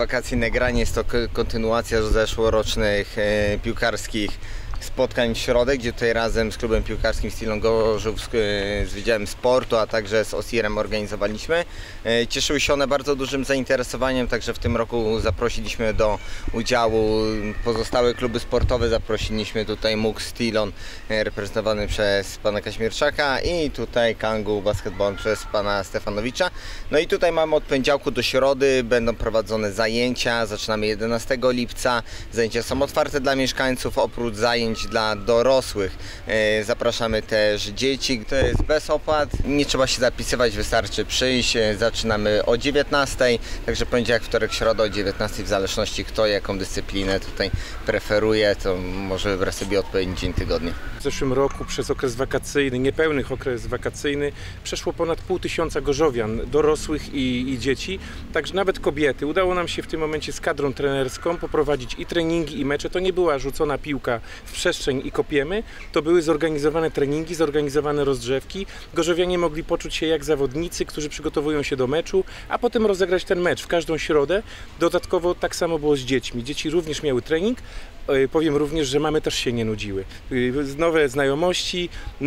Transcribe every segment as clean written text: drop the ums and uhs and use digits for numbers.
wakacyjne granie jest to kontynuacja zeszłorocznych piłkarskich spotkań w środę, gdzie tutaj razem z klubem piłkarskim Stilon Gorzów, z Wydziałem Sportu, a także z OSIR-em organizowaliśmy. Cieszyły się one bardzo dużym zainteresowaniem, także w tym roku zaprosiliśmy do udziału pozostałe kluby sportowe. Zaprosiliśmy tutaj MUK Stilon reprezentowany przez pana Kaźmierczaka i tutaj Kangu Basketball przez pana Stefanowicza. No i tutaj mamy od poniedziałku do środy, będą prowadzone zajęcia, zaczynamy 11 lipca. Zajęcia są otwarte dla mieszkańców, oprócz zajęć dla dorosłych. Zapraszamy też dzieci, to jest bez opłat, nie trzeba się zapisywać, wystarczy przyjść. Zaczynamy o 19, także poniedziałek, wtorek, środa o 19, w zależności kto jaką dyscyplinę tutaj preferuje, to może wybrać sobie odpowiedni dzień tygodnia. W zeszłym roku przez okres wakacyjny, niepełny okres wakacyjny, przeszło ponad 500 gorzowian, dorosłych i dzieci, także nawet kobiety. Udało nam się w tym momencie z kadrą trenerską poprowadzić i treningi, i mecze. To nie była rzucona piłka w przestrzeń i kopiemy, to były zorganizowane treningi, zorganizowane rozgrzewki. Gorzowianie mogli poczuć się jak zawodnicy, którzy przygotowują się do meczu, a potem rozegrać ten mecz w każdą środę. Dodatkowo tak samo było z dziećmi. Dzieci również miały trening. Powiem również, że mamy też się nie nudziły. Nowe znajomości,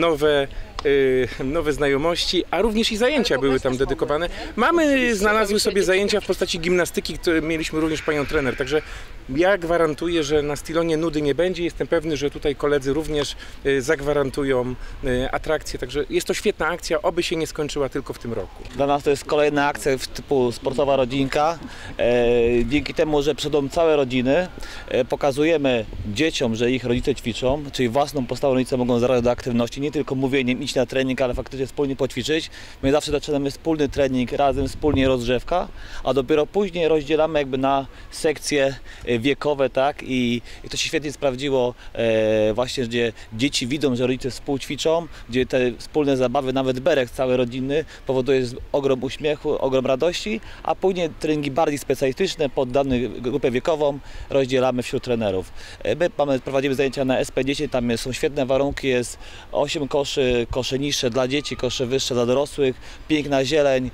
nowe znajomości, a również i zajęcia były tam dedykowane. Mamy znalazły sobie zajęcia w postaci gimnastyki, które mieliśmy również panią trener, także ja gwarantuję, że na Stilonie nudy nie będzie. Jestem pewny, że tutaj koledzy również zagwarantują atrakcję, także jest to świetna akcja, oby się nie skończyła tylko w tym roku. Dla nas to jest kolejna akcja typu sportowa rodzinka. Dzięki temu, że przyjdą całe rodziny, pokazujemy dzieciom, że ich rodzice ćwiczą, czyli własną postawą rodzice mogą zaraz do aktywności, nie tylko mówieniem idź na trening, ale faktycznie wspólnie poćwiczyć. My zawsze zaczynamy wspólny trening, razem wspólnie rozgrzewka, a dopiero później rozdzielamy jakby na sekcje wiekowe, tak? I to się świetnie sprawdziło właśnie, gdzie dzieci widzą, że rodzice współćwiczą, gdzie te wspólne zabawy, nawet berek cały rodzinny powoduje ogrom uśmiechu, ogrom radości, a później treningi bardziej specjalistyczne pod daną grupę wiekową rozdzielamy wśród trenerów. My prowadzimy zajęcia na SP10, tam są świetne warunki, jest 8 koszy niższe dla dzieci, kosze wyższe dla dorosłych, piękna zieleń,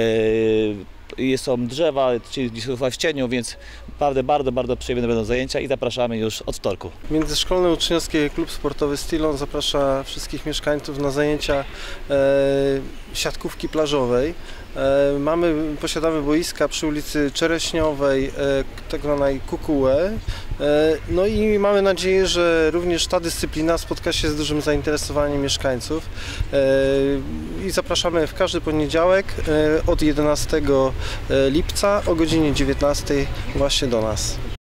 są drzewa, czyli są w cieniu, więc naprawdę bardzo przyjemne będą zajęcia i zapraszamy już od wtorku. Międzyszkolny Uczniowski Klub Sportowy Stilon zaprasza wszystkich mieszkańców na zajęcia siatkówki plażowej. Posiadamy boiska przy ulicy Czereśniowej, tak zwanej Kukułę. No i mamy nadzieję, że również ta dyscyplina spotka się z dużym zainteresowaniem mieszkańców. I zapraszamy w każdy poniedziałek od 11 lipca o godzinie 19 właśnie do nas.